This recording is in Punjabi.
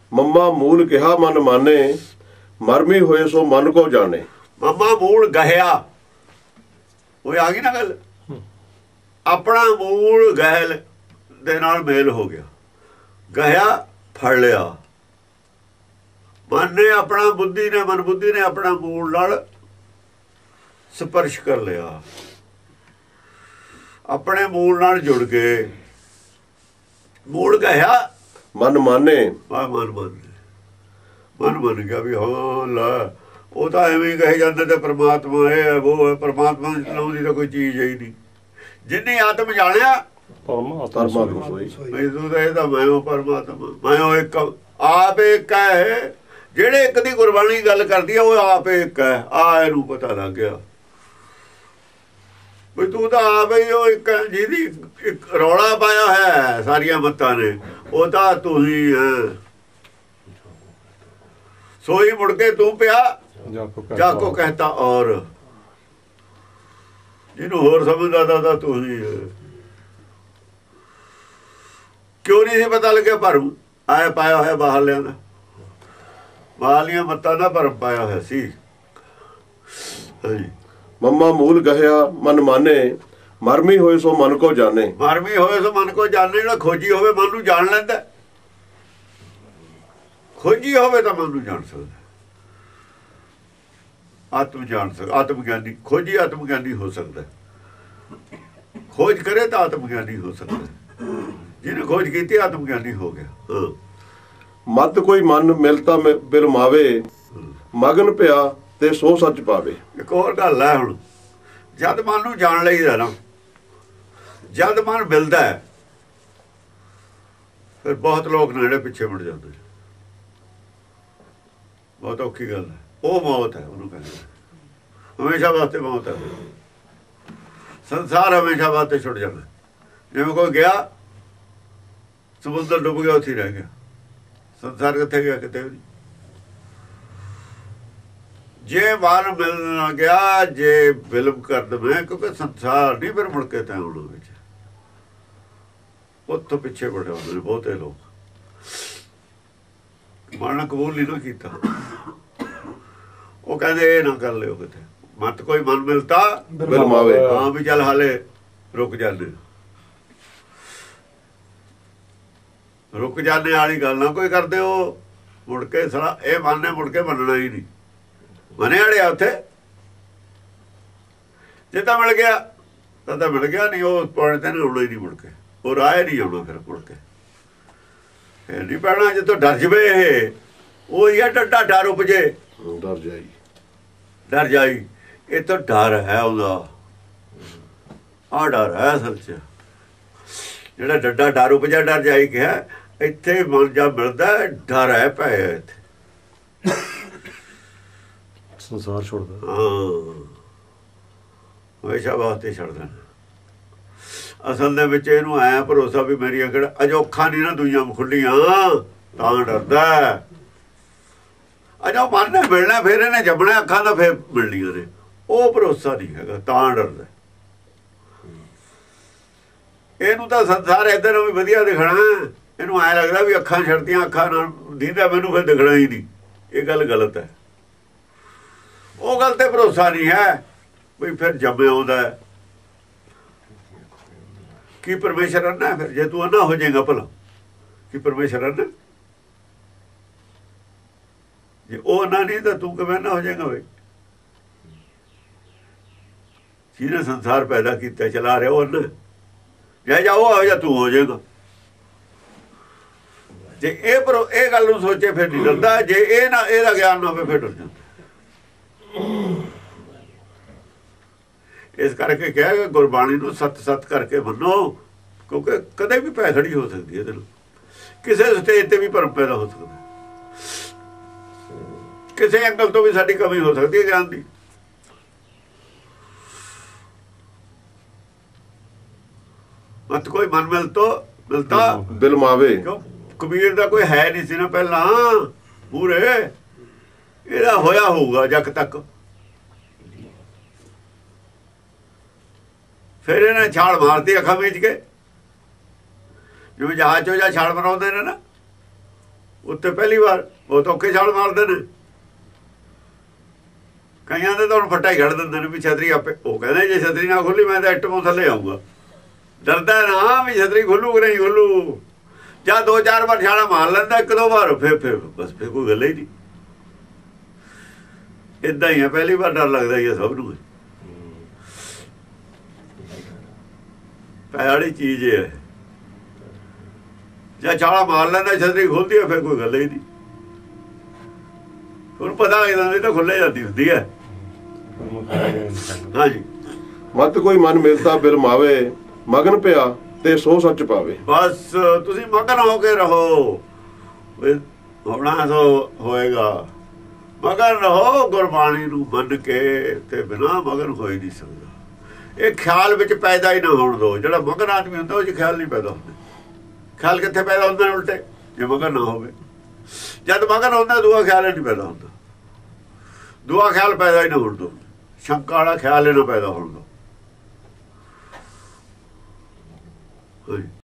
मम्मा मूल कहा मन माने, मरमी होए सो मन को जाने। मम्मा मूल गहया, वो आ गई ना गल, अपना मूल गहल दे नाल मेल हो गया, गहया फड़ लिया। मन ने अपना बुद्धि ने, मन बुद्धि ने अपना मूल नाल स्पर्श कर लिया, अपने मूल नाल जुड़ गए। मूल गहया मन माने, मन बन गया भी हाँ ला, वो तो एवं ही कहे जाते थे परमात्मा है वो है, परमात्मा नाम की तो कोई चीज है ही नहीं। जिन्हें आत्म जानिया परमात्मा मैं परमात्मा, मैं एक आप एक है। जेड़े एक दी गुरबाणी गल करती है वो आप एक है, आ इनू पता लग गया भी तू तो आप ही हो एक, जिहदी एक रौला पाया है सारिया मत्तां ने, वो तो तू ही है। सोई मुड़ के तू पिया जाको कहता और, जिन्हों होर समझदा था तू ही है। क्यों नहीं सी पता लगे भरम आया पाया है बाहरलियां दा, बाहरलियां मत्तां दा भरम पाया है सी। मम्मा मूल गहया मन माने, मरमी होए सो मन को जाने। मरमी होए सो मन को जाने, ਜਿਹੜਾ खोजी होवे मन नूं जान लैंदा, खोजी होवे तां मन नूं जान सकदा। आत्म जान सकदा, आत्मज्ञानी खोजी आत्मज्ञानी हो सकदा, खोज करे तो आत्मज्ञानी हो सकदा। जिन्हें खोज की आत्मज्ञानी हो गया। मत कोई मन मिलता बिल मावे, मगन पिया ते सो सच पावे। एक और गल है, हुण जद मन नूं जान लईदा ना, जद मन मिलता है फिर बहुत लोग नेड़े पिछे मुड़ जाते हैं। बहुत औखी गल है, वो मौत है, उन्होंने कहना हमेशा वास्ते मौत है। संसार हमेशा वास्ते छुट जाना। जिवें कोई गया समुद्र डुब गया, उत्थे रह गया, संसार कित्थे गया, किते नहीं। जे मन मिल गया, जे विलम कर दवे, क्योंकि संसार नहीं फिर मुड़ के तैं आउणा विच, उत्थों पिछे बड़े होंदे ने बहुते लोग। मन कबूल नहीं ना कीता, वो कहते ये ना कर लियो किते, मत कोई मन मिलता बिल मावे। हाँ भी चल हाले रुक जाने, रुक जाने वाली गल ना कोई करते हो। मुड़ के सारा ये मन ने मुड़ के मनना ही नहीं, मने वाले उत्थे जे तो मिल गया तो मिल गया, नहीं वो पौने तेन आना ही नहीं मुड़ के, वो राह नहीं आना फिर मुड़ के, फिर नहीं पैना। जो तो डर जवे वो ही है, डा डर उपजे डर जाई, ये तो डर है उसका, आ डर है असल च। ਜਿਹੜਾ ਡੱਡਾ ਡਰ ਉਪਜਾ ਡਰ ਜਾਈ ਕਿਹਾ, ਇੱਥੇ ਮਨ ਜਾ ਮਿਲਦਾ ਡਰ ਹੈ ਪਏ ਇੱਥੇ ਸੰਸਾਰ ਛੁੱਟਦਾ। ਹਾਂ ਹਮੇਸ਼ਾ ਵਾਸਤੇ ਛੱਡ ਦੇਣਾ। ਅਸਲ ਦੇ ਵਿੱਚ ਇਹਨੂੰ ਐਂ ਭਰੋਸਾ ਵੀ ਮੇਰੀਆਂ ਕਿਹੜਾ ਅਜੋ ਅੱਖਾਂ ਨਹੀਂ ਨਾ ਦੁਨੀਆਂ ਖੁੱਲੀਆਂ ਤਾਂ ਡਰਦਾ। ਅਜੋ ਮਨ ਨੇ ਮਿਲਣਾ ਫਿਰ ਇਹਨੇ ਜੰਮਣਾ, ਅੱਖਾਂ ਦਾ ਫਿਰ ਮਿਲਣੀਆਂ ਨੇ, ਉਹ ਭਰੋਸਾ ਨਹੀਂ ਹੈਗਾ ਤਾਂ ਡਰਦਾ। ਇਹਨੂੰ ਤਾਂ ਸੰਸਾਰ ਇੱਧਰ ਵੀ ਵਧੀਆ ਦਿਖਣਾ, ਇਹਨੂੰ ਐਂ ਲੱਗਦਾ ਵੀ ਅੱਖਾਂ ਛੱਡਦੀਆਂ, ਅੱਖਾਂ ਨਾਲ ਦੀਦਾ ਮੈਨੂੰ ਫਿਰ ਦਿਖਣਾ ਹੀ ਨਹੀਂ। ਇਹ ਗੱਲ ਗਲਤ ਹੈ, ਉਹ ਗੱਲ ਤੇ ਭਰੋਸਾ ਨਹੀਂ ਹੈ ਵੀ ਫਿਰ ਜੰਮਿਆ ਆਉਂਦਾ ਕੀ ਪਰਮੇਸ਼ਰ ਅੰਨਾ। ਫਿਰ ਜੇ ਤੂੰ ਅੰਨਾ ਹੋ ਜਾਏਗਾ ਭਲਾ ਕੀ ਪਰਮੇਸ਼ਰ ਅੰਨਾ? ਜੇ ਉਹ ਅੰਨਾ ਨਹੀਂ ਤਾਂ ਤੂੰ ਕਿਵੇਂ ਅੰਨਾ ਹੋ ਜਾਏਗਾ? ਬਈ ਜਿਹਨੇ ਸੰਸਾਰ ਪੈਦਾ ਕੀਤਾ ਚਲਾ ਰਿਹਾ ਉਹ ਅੰਨਾ, ਜੇ ਜਾ ਉਹ ਜਾਂ ਤੂੰ ਹੋ ਜਾਏਗਾ। ਜੇ ਇਹ ਗੱਲ ਨੂੰ ਸੋਚੇ ਫਿਰ ਨਹੀਂ ਡਰਦਾ, ਜੇ ਇਹ ਨਾ ਇਹਦਾ ਗਿਆਨ ਨਾ ਹੋਵੇ ਫਿਰ ਡਰ ਜਾਂਦਾ। ਇਸ ਕਰਕੇ ਕਿਹਾ ਕਿ ਗੁਰਬਾਣੀ ਨੂੰ ਸੱਤ ਸੱਤ ਕਰਕੇ ਮੰਨੋ, ਕਿਉਂਕਿ ਕਦੇ ਵੀ ਪੈ ਖੜੀ ਹੋ ਸਕਦੀ ਹੈ ਇਹਦੇ ਨਾਲ, ਕਿਸੇ ਸਟੇਜ ਤੇ ਵੀ ਭਰਮ ਪੈਦਾ ਹੋ ਸਕਦਾ, ਕਿਸੇ ਐਂਗਲ ਤੋਂ ਵੀ ਸਾਡੀ ਕਮੀ ਹੋ ਸਕਦੀ ਹੈ ਗਿਆਨ ਦੀ। ਮਤ ਕੋਈ ਮਨ ਮਿਲਤਾ ਬਿਲ ਮਾਵੇ। ਕਿਉਂ ਕਬੀਰ ਦਾ ਕੋਈ ਹੈ ਨਹੀਂ ਸੀ ਨਾ ਪਹਿਲਾਂ ਪੂਰੇ, ਇਹਦਾ ਹੋਇਆ ਹੋਊਗਾ ਜਗ ਤੱਕ। ਫਿਰ ਇਹਨੇ ਛਾਲ ਮਾਰਤੀ ਅੱਖਾਂ ਵਿੱਚ ਕੇ, ਜਿਵੇਂ ਜਹਾਜ਼ ਚੋਂ ਜਾਂ ਛਾਲ ਮਰਾਉਂਦੇ ਨੇ ਨਾ, ਉੱਤੇ ਪਹਿਲੀ ਵਾਰ ਉਹ ਧੋਕੇ ਛਾਲ ਮਾਰਦੇ ਨੇ। ਕਈਆਂ ਦੇ ਤਾਂ ਹੁਣ ਫੱਟਾ ਹੀ ਘੜ ਦਿੰਦੇ ਨੇ ਵੀ ਛਤਰੀ ਆਪੇ, ਉਹ ਕਹਿੰਦੇ ਜੇ ਛਤਰੀ ਨਾ ਖੁੱਲੀ ਮੈਂ ਤਾਂ ਇੱਟੋਂ ਥੱਲੇ ਆਊਗਾ। ਡਰਦਾ ਨਾ ਵੀ ਛਤਰੀ ਖੁੱਲੂ ਕਿ ਨਹੀਂ ਖੁੱਲੂ। ਜਾਂ 2-4 ਵਾਰ ਛਾਲਾ ਮਾਰ ਲੈਂਦਾ, 1-2 ਵਾਰ ਫਿਰ ਬਸ ਫਿਰ ਕੋਈ ਗੱਲ ਹੀ ਨਹੀਂ। ਏਦਾਂ ਹੀ ਆ, ਪਹਿਲੀ ਵਾਰ ਡਰ ਲੱਗਦਾ ਹੀ ਆ ਸਭ ਨੂੰ। ਪੈੜੀ ਚੀਜ਼ ਹੈ, ਜਾਂ ਛਾਲਾ ਮਾਰ ਲੈਂਦਾ ਛਤਰੀ ਖੁੱਲਦੀ ਹੈ ਫਿਰ ਕੋਈ ਗੱਲ ਹੀ ਨਹੀਂ। ਉਹਨੂੰ ਪਤਾ ਲੱਗਦਾ ਨਹੀਂ ਤਾਂ ਖੁੱਲੇ ਜਾਂਦੀ ਹੁੰਦੀ ਹੈ। ਹਾਂਜੀ, ਮਤ ਕੋਈ ਮਨ ਮਿਲਤਾ ਬਿਰਮਾਵੇ, ਮਗਨ ਪਿਆ ਤੇ ਸੋ ਸੱਚ ਪਾਵੇ। ਬਸ ਤੁਸੀਂ ਮਗਨ ਹੋ ਕੇ ਰਹੋ, ਹੋਣਾ ਸੋ ਹੋਏਗਾ। ਮਗਨ ਰਹੋ ਗੁਰਬਾਣੀ ਨੂੰ ਮੰਨ ਕੇ, ਤੇ ਬਿਨਾਂ ਮਗਨ ਹੋ ਹੀ ਨਹੀਂ ਸਕਦਾ। ਇਹ ਖਿਆਲ ਵਿੱਚ ਪੈਦਾ ਹੀ ਨਾ ਹੋਣ ਦਿਓ। ਜਿਹੜਾ ਮਗਨ ਆਦਮੀ ਹੁੰਦਾ ਉਹ 'ਚ ਖਿਆਲ ਨਹੀਂ ਪੈਦਾ ਹੁੰਦਾ। ਖਿਆਲ ਕਿੱਥੇ ਪੈਦਾ ਹੁੰਦਾ? ਉਲਟੇ, ਜੇ ਮਗਨ ਨਾ ਹੋਵੇ। ਜਦ ਮਗਨ ਹੁੰਦਾ ਦੂਆ ਖਿਆਲ ਹੀ ਨਹੀਂ ਪੈਦਾ ਹੁੰਦਾ। ਦੂਆ ਖਿਆਲ ਪੈਦਾ ਹੀ ਨਾ ਹੋਣ ਦਿਓ। ਸ਼ੰਕਾ ਵਾਲਾ ਖਿਆਲ ਹੀ ਨਾ ਪੈਦਾ ਹੋਣ ਦਿਓ।